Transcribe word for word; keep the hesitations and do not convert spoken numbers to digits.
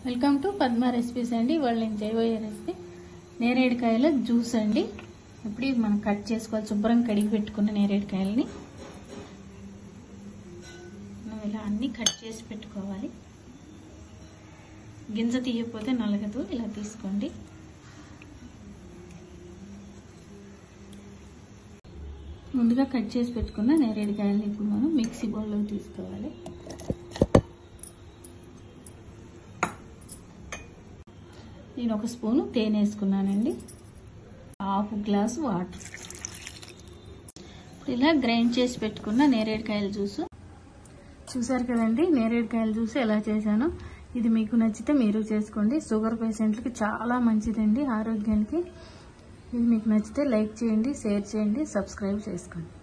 Welcome to Padma recipes అండి. ఇవాళ నేను చేయబోయే రెసిపీ నేరేడుకాయల జ్యూస్ అండి. ఇప్పుడు మనం కట్ చేసుకోవాలి. శుభ్రంగా కడిగి పెట్టుకున్న నేరేడుకాయలని మనం ఇలా అన్ని కట్ చేసి పెట్టుకోవాలి. గింజ తీయకపోతే నలగదు, ఇలా తీసుకోండి. ముందుగా కట్ చేసి పెట్టుకున్న నేరేడుకాయలని ఇప్పుడు మనం మిక్సీ బౌల్లో తీసుకోవాలి. నేను ఒక స్పూను తేనె వేసుకున్నానండి, హాఫ్ గ్లాస్ వాటర్. ఇప్పుడు ఇలా గ్రైండ్ చేసి పెట్టుకున్న నేరేడుకాయల జ్యూసు చూసారు కదండి. నేరేడుకాయల జ్యూస్ ఎలా చేశానో ఇది మీకు నచ్చితే మీరు చేసుకోండి. షుగర్ పేషెంట్లకి చాలా మంచిదండి ఆరోగ్యానికి. ఇది మీకు నచ్చితే లైక్ చేయండి, షేర్ చేయండి, సబ్స్క్రైబ్ చేసుకోండి.